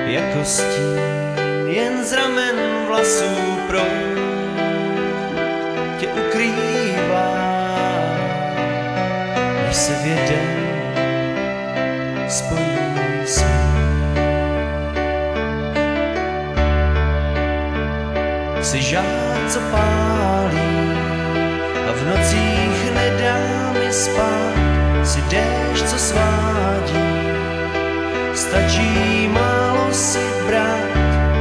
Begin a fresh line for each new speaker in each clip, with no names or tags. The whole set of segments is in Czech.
jako stín, jen z ramen vlasů proud tě ukrývá, než se v jeden spojí s ním. Jsi žár, co pálí a v nocích nedá mi spát, jsi déšť, co svádí, stačí málo si brát.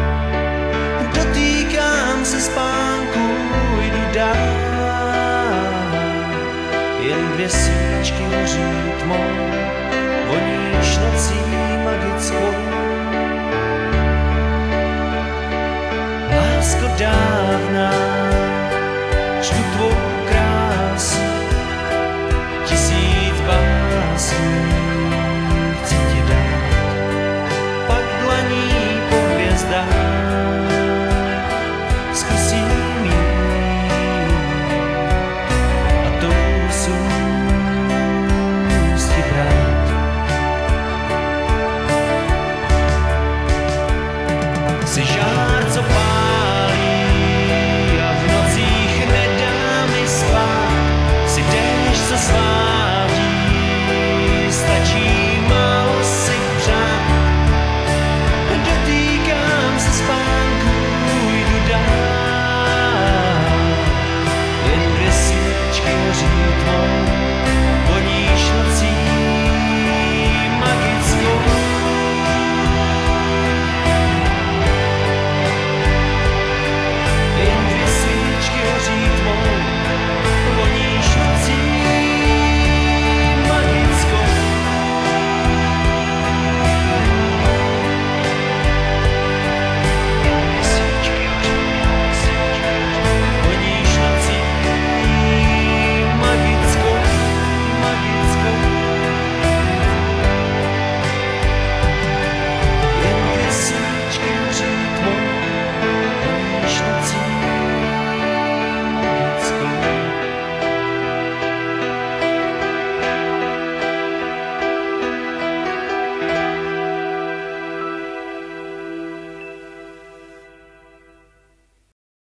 Dotýkám se spánku, jdu dál, jen dvě svíčky hoří tmou.